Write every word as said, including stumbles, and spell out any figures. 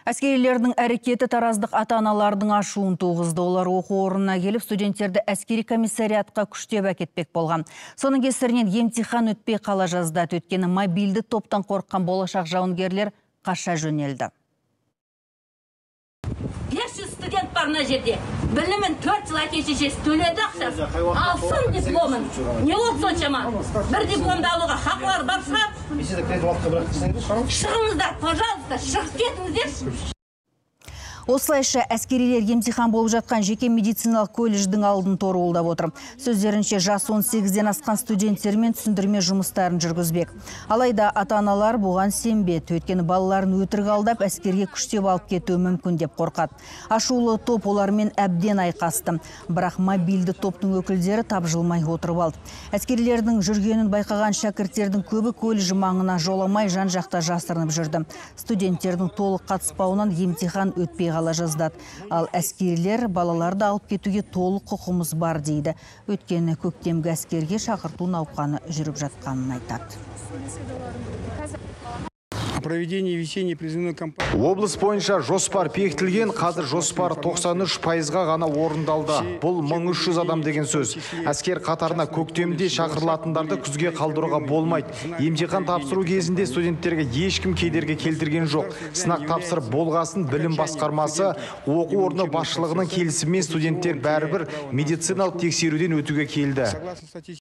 Әскерилердің әрекеті тараздық ата-аналардың ашуын туғызды. Олар оқу орнына келіп, студенттерді әскери комиссариатқа күштеп әкетпек болған. Соның кесірінен емтихан өтпей қала жаздады. Өйткені мобильді топтан қорыққан болашақ жауынгерлер қаша жөнелді. бес жүз студент бар мына жерде. Білімін төрт жыл әке-шешесі төледі ақшасы. Алсын дипломын. Не болды соншама? Bir дипломды алуға хақылары бар шығар. Шығыңыздар, пожалуйста, шығып кетіңіздер. Осылайша әскерилер емтихан болып жатқан жеке медициналық колледждің алдын торуылдап отыр. Сөздерінше жас он сегізден асқан студенттермен түсіндірме жұмыстарын жүргізбек. Алайда ата-аналар бұған сенбеді. Өйткені балаларын өтірік алдап, әскерге күштеп алып кетуі мүмкін деп қорқады. Ашулы топ олармен әбден айқасты. Бірақ мобильді топтың өкілдері тапжылмай отырып алды. Әскерилердің жүргенін байқаған шәкірттердің көбі колледж маңына жоламай жан-жақта жасырынып жүрді. Студенттердің толық қатыспауынан емтихан өтпей қала жаздады. Ал әскерилер балаларды алып кетуге толық құқымыз бар дейді. Өткені көктемгі әскерге шақырту науқаны жүріп жатқанын айтады. Проведение весенней призывной кампании. Облыс бойынша жоспар бекітілген, қазір жоспар тоқсан үш пайызға ғана орындалды. Бұл мың үш жүз адам деген сөз. Әскер қатарына көктемде шақырылатындарды күзге қалдыруға болмайды. Емтихан тапсыру кезінде студенттерге ешкім кедергі келтірген жоқ. Сынақ тапсырып болғасын білім басқармасы, оқу орны басшылығының келісімімен студенттер бәрібір медициналық тексеруден өтуге келді.